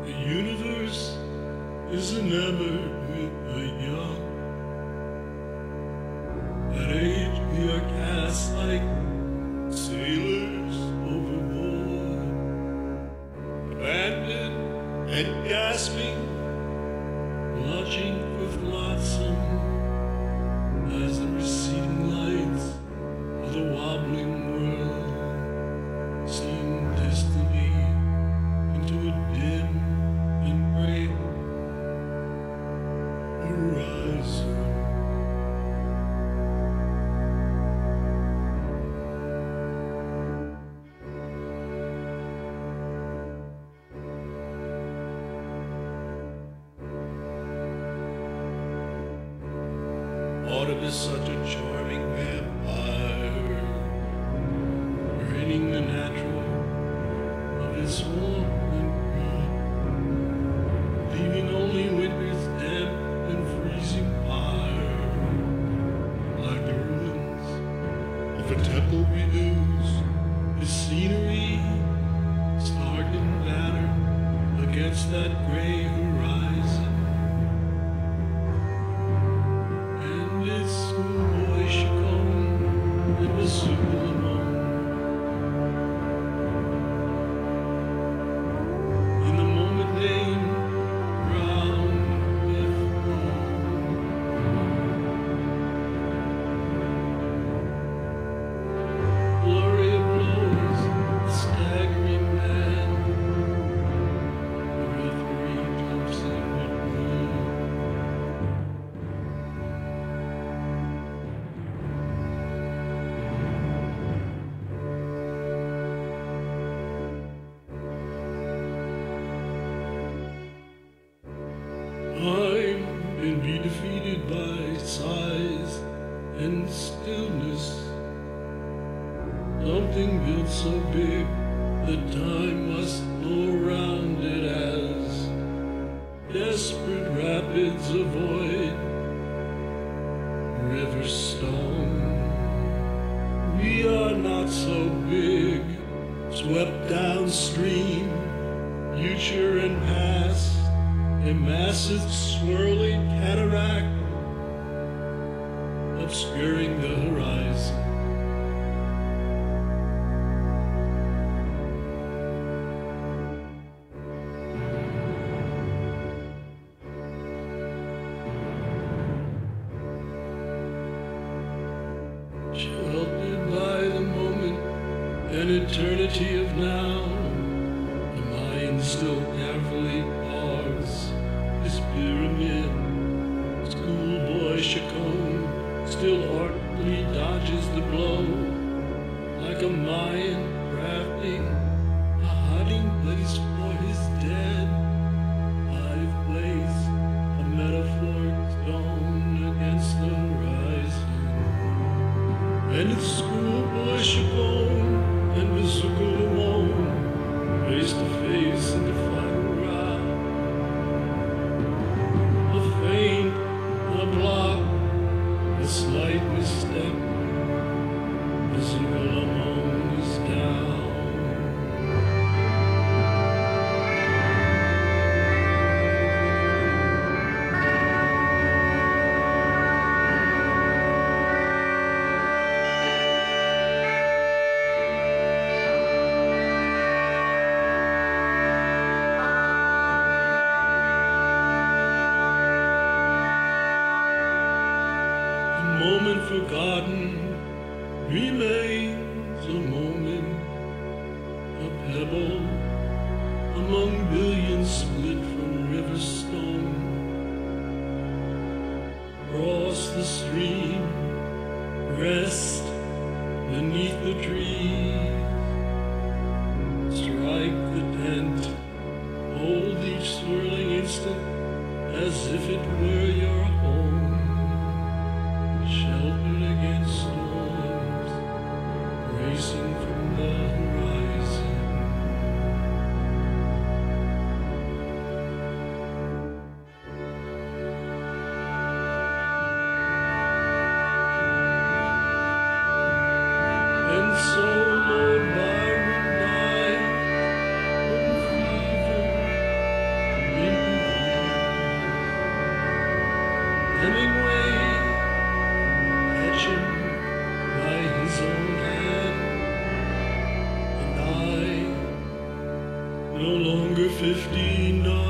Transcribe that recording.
The universe is enamored with the young. At age we are cast like sailors overboard, abandoned and gasping, watching for flotsam as the receding lights of the wobbling world seem destiny into a dim and gray horizon. Autumn is such a charming vampire, draining the natural of its warmth and green, leaving only winter's damp and freezing fire. Like the ruins of a temple we lose the scenery, stark and battered against that gray horizon. It's schoolboy Chacon and the Superman. In the moment named round left home, glory of blows, the staggering man, the referee jumps in what room. I've been defeated by size and stillness. Something built so big that time must flow around it as desperate rapids avoid river stone. We are not so big, swept downstream, future and past. A massive swirling cataract obscuring the horizon. Sheltered by the moment, an eternity of now, the mind still carefully carves this pyramid. Schoolboy Chacon still artfully dodges the blow, like a Mayan crafting a hiding place for his dead. I've placed a metaphoric stone against the horizon, and it's schoolboy Chacon and Bazooka alone, face to face in the final round. A feint, a block, a slight misstep, Bazooka alone is down. A moment forgotten remains a moment, a pebble among billions split from river stone. Cross the stream, rest beneath the trees, strike the tent, hold each swirling instant as if it were your home. Sheltered against storms, racing from the horizon. And so Lord Byron died from fever no longer 59.